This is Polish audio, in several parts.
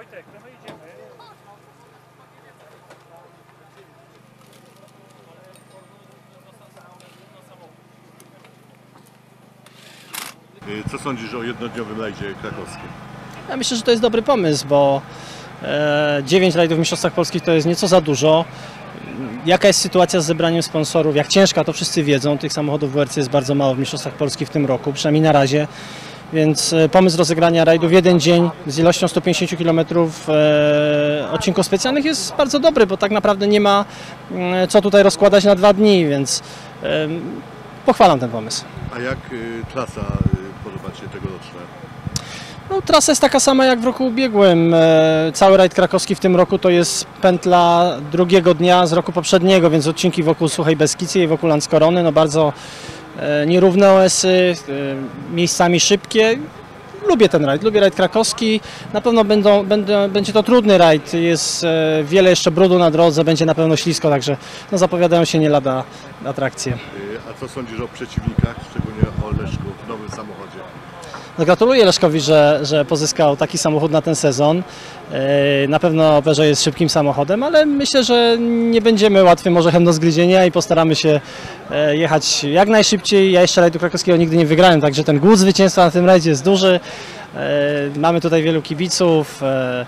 Co sądzisz o jednodniowym rajdzie krakowskim? Ja myślę, że to jest dobry pomysł, bo 9 rajdów w Mistrzostwach Polskich to jest nieco za dużo. Jaka jest sytuacja z zebraniem sponsorów, jak ciężka, to wszyscy wiedzą. Tych samochodów WRC jest bardzo mało w Mistrzostwach Polskich w tym roku, przynajmniej na razie. Więc pomysł rozegrania rajdów w jeden dzień z ilością 150 km odcinków specjalnych jest bardzo dobry, bo tak naprawdę nie ma co tutaj rozkładać na 2 dni, więc pochwalam ten pomysł. A jak trasa podoba Ci się tegoroczna? No, trasa jest taka sama jak w roku ubiegłym. Cały rajd krakowski w tym roku to jest pętla drugiego dnia z roku poprzedniego, więc odcinki wokół Suchej Beskidzkiej i wokół Landskorony, no bardzo nierówne OS-y, miejscami szybkie. Lubię ten rajd, lubię rajd krakowski. Na pewno będzie to trudny rajd, jest wiele jeszcze brudu na drodze, będzie na pewno ślisko, także no, zapowiadają się nie lada atrakcje. A co sądzisz o przeciwnikach, szczególnie o Leszku w nowym samochodzie? No, gratuluję Leszkowi, że pozyskał taki samochód na ten sezon. Na pewno Peugeot jest szybkim samochodem, ale myślę, że nie będziemy łatwym orzechem do zgryzienia i postaramy się jechać jak najszybciej. Ja jeszcze rajdu krakowskiego nigdy nie wygrałem, także ten głód zwycięstwa na tym rajdzie jest duży. Mamy tutaj wielu kibiców.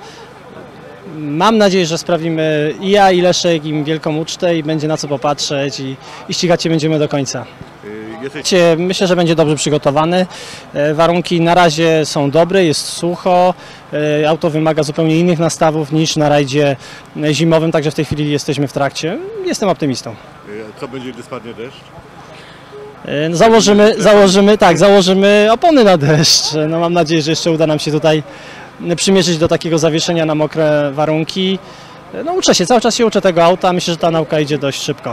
Mam nadzieję, że sprawimy i ja, i Leszek im wielką ucztę i będzie na co popatrzeć i ścigać się będziemy do końca. Myślę, że będzie dobrze przygotowany. Warunki na razie są dobre, jest sucho. Auto wymaga zupełnie innych nastawów niż na rajdzie zimowym, także w tej chwili jesteśmy w trakcie. Jestem optymistą. Co będzie, gdy spadnie deszcz? Założymy opony na deszcz. No, mam nadzieję, że jeszcze uda nam się tutaj przymierzyć do takiego zawieszenia na mokre warunki. No, uczę się, cały czas się uczę tego auta. Myślę, że ta nauka idzie dość szybko.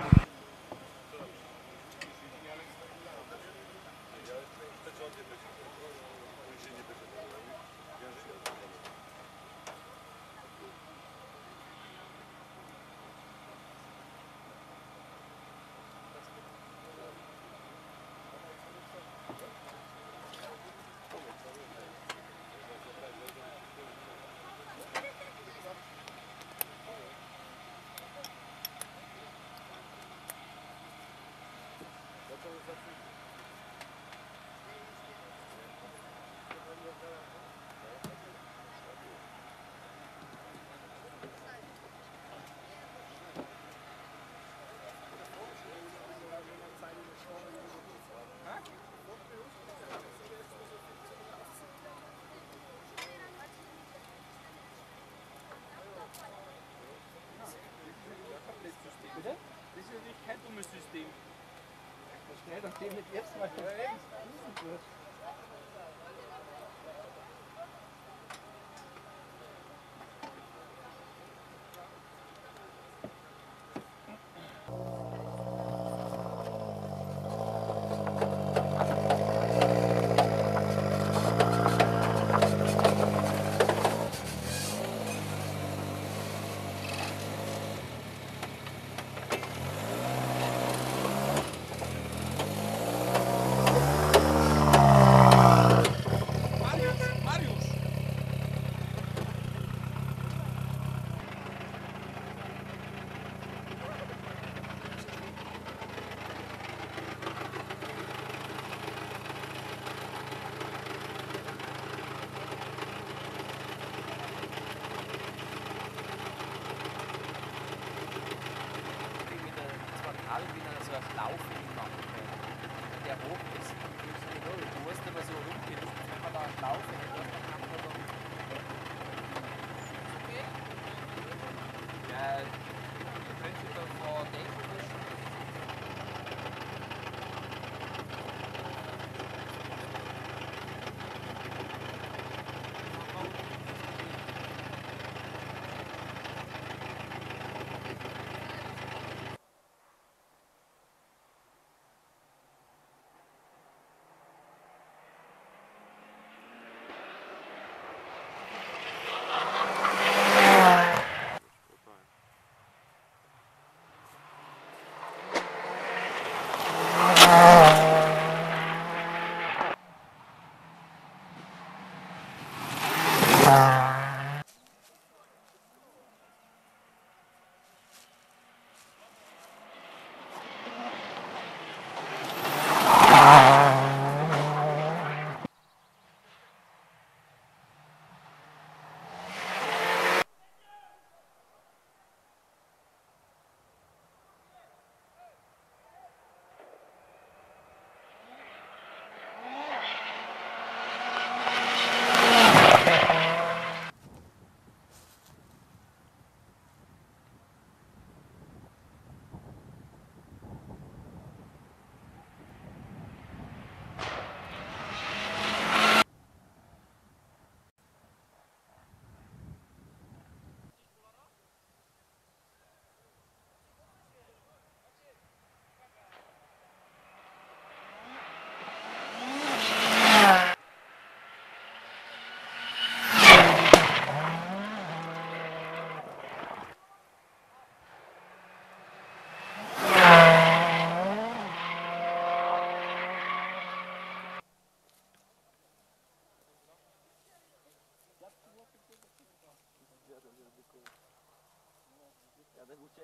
Das ist natürlich kein dummes System. Verstehe, nachdem nicht jetzt mal wird.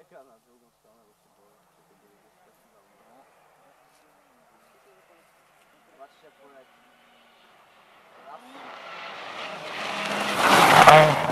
ucieka na drugą stronę, bo się boję, że to będzie festiwal. Zobaczcie jak poleci. Raz.